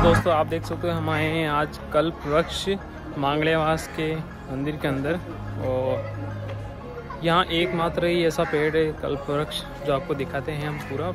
दोस्तों आप देख सकते हो हम आए हैं आज कल्प वृक्ष मांगलेवास के मंदिर के अंदर। और यहाँ एकमात्र ही ऐसा पेड़ है कल्प वृक्ष जो आपको दिखाते हैं हम पूरा।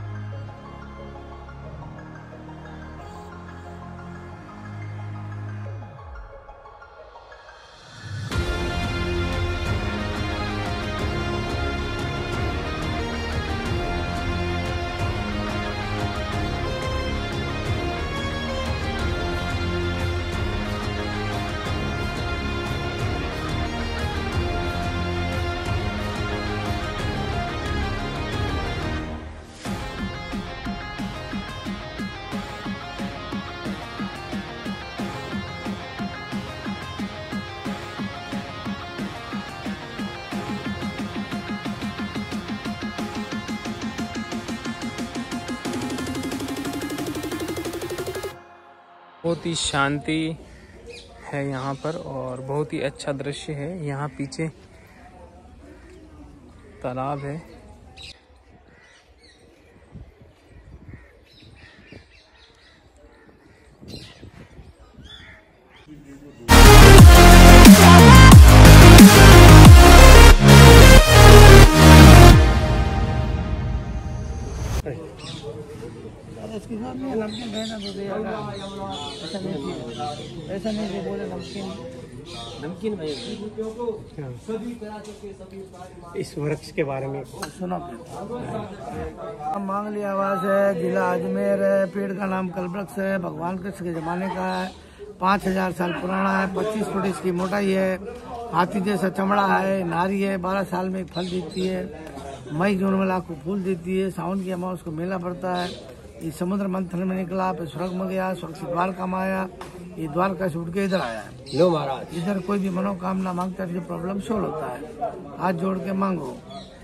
बहुत ही शांति है यहाँ पर और बहुत ही अच्छा दृश्य है। यहाँ पीछे तालाब है। इसके साथ में नमकीन रहना तो देगा, ऐसा नहीं बोले नमकीन इस वृक्ष के बारे में सुना। मांगलेवास है, जिला अजमेर है। पेड़ का नाम कल्पवृक्ष है। भगवान कृष्ण के जमाने का है। 5000 साल पुराना है। 25 फुट इसकी मोटाई है। हाथी जैसा चमड़ा है। नारी है। 12 साल में एक फल देती है। मई जून में लाख को फूल देती है। सावन की अमावस को मेला पड़ता है। ये समुद्र मंथन में निकला, फिर स्वर्ग में गया, स्वर्ग से द्वारका में आया। ये द्वारका से उठ के इधर आया है। लो महाराज, इधर कोई भी मनोकामना मांगता है जो प्रॉब्लम सोल्व होता है। हाथ जोड़ के मांगो।